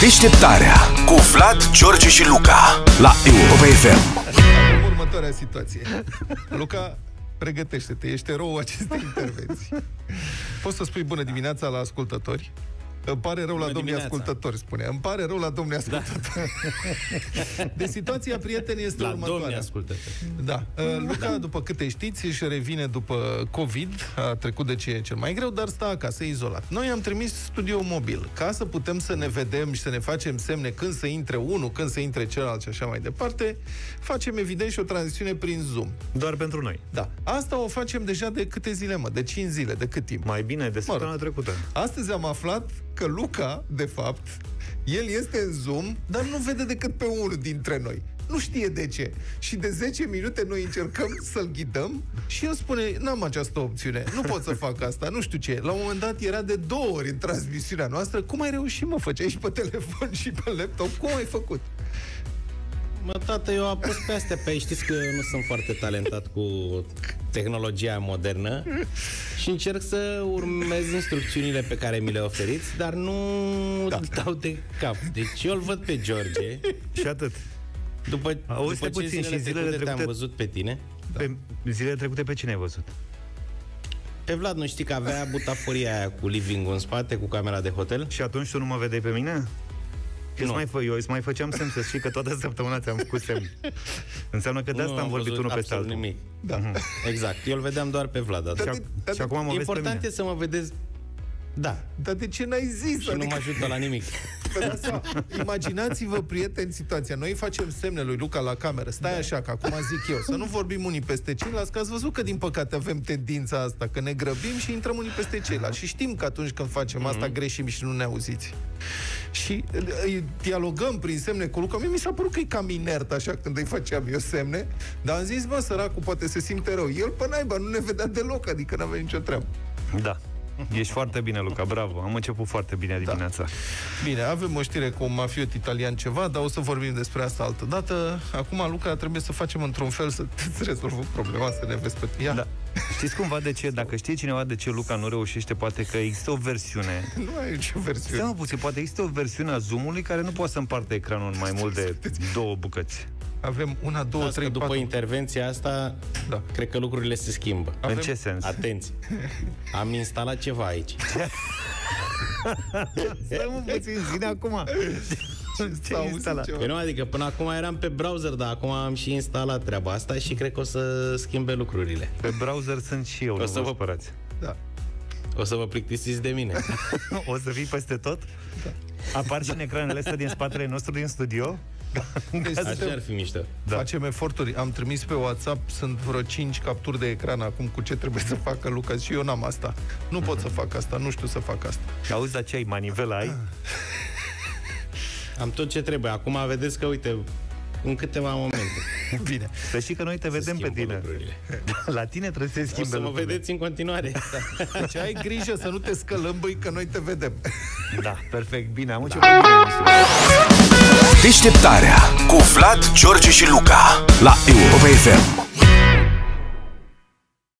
Deșteptarea cu Vlad, George și Luca la Europa FM. Următoarea situație. Luca, pregătește-te, ești eroul acestei intervenții. Poți să spui bună dimineața la ascultători? Îmi pare rău la domnii ascultători, spune. Îmi pare rău la domnii ascultători. Da. De situația, prieteni, este la următoarea. Da. Luca, după câte știți, își revine după COVID, a trecut de ce e cel mai greu, dar stă acasă, izolat. Noi am trimis studio mobil, ca să putem să ne vedem și să ne facem semne când să intre unul, când să intre celălalt și așa mai departe. Facem, evident, și o tranzițiune prin Zoom. Doar pentru noi. Da. Asta o facem deja de câte zile, mă? De 5 zile, de cât timp? Mai bine, de săptămâna trecută. Astăzi am aflat că Luca, de fapt, el este în Zoom, dar nu vede decât pe unul dintre noi. Nu știe de ce. Și de 10 minute noi încercăm să-l ghidăm și el spune, n-am această opțiune, nu pot să fac asta, nu știu ce. La un moment dat era de 2 ori în transmisiunea noastră. Cum ai reușit, mă? Făceai și pe telefon și pe laptop? Cum ai făcut? Mă, tată, eu am pus pe astea pe aici. Știți că eu nu sunt foarte talentat cu tehnologia modernă și încerc să urmez instrucțiunile pe care mi le oferiți, dar nu dau de cap. Deci eu îl văd pe George. Și atât. După ce zilele trecute te-am văzut pe tine. Pe zilele trecute pe cine ai văzut? Pe Vlad, nu știi că avea butaforia aia cu living-ul în spate, cu camera de hotel? Și atunci tu nu mă vedeai pe mine? Eu îți mai făceam semn, să știi că toată săptămâna ți-am făcut semn. Înseamnă că de asta am vorbit unul peste altul. Nimic. Da. Exact, eu îl vedeam doar pe Vlad. Și acum mă vezi pe mine. Important e să mă vedeți. Da. Dar de ce n-ai zis? Și nu mă ajută la nimic. Imaginați-vă, prieteni, situația. Noi facem semne lui Luca la cameră. Stai așa, că acum zic eu. Să nu vorbim unii peste ceilalți, că ați văzut că, din păcate, avem tendința asta, că ne grăbim și intrăm unii peste ceilalți. Și știm că atunci când facem asta, greșim și nu ne auziți. Și dialogăm prin semne cu Luca. Mie mi s-a părut că e cam inert așa când îi făceam eu semne, dar am zis, bă, săracul poate se simte rău. El, pe naiba, nu ne vedea deloc, adică n-avea nicio treabă. Da. Ești foarte bine, Luca, bravo. Am început foarte bine dimineața. Da. Bine, avem o știre cu un mafiot italian ceva, dar o să vorbim despre asta altă dată. Acum, Luca, trebuie să facem într-un fel să-ți rezolvăm problema, să ne vezi pe tine. Da. Știți cumva de ce? Dacă știe cineva de ce Luca nu reușește, poate că există o versiune. Nu ai nicio versiune. Stai puțin, poate există o versiune a Zoom-ului care nu poate să împarte ecranul în mai mult de 2 bucăți. Avem 1, 2, 3, 4. După intervenția asta, cred că lucrurile se schimbă. În ce sens? Atenție. Am instalat ceva aici. Stai mă puțin, zine acum. Ce ai instalat? Păi nu, adică până acum eram pe browser, dar acum am și instalat treaba asta și cred că o să schimbe lucrurile. Pe browser sunt și eu, nu vă spărați. Da. O să vă plictisiți de mine. O să fii peste tot? Da. Apar și în ecranele astea din spatele nostru din studio? Așa ar fi mișto. Da. Facem eforturi. Am trimis pe WhatsApp, sunt vreo 5 capturi de ecran acum cu ce trebuie să facă Luca și eu n-am asta. Nu pot să fac asta, nu știu să fac asta. Auzi, dar ce ai? Manivela ai? Am tot ce trebuie. Acum vedeți că, uite, în câteva momente. Bine. Să știi că noi te vedem pe tine. La tine trebuie să se schimbe. O să mă vedeți în continuare. Da. Deci ai grijă să nu te scălăm, băi, că noi te vedem. Da, perfect. Bine, am început bine. Deșteptarea cu Vlad, George și Luca la Europa FM.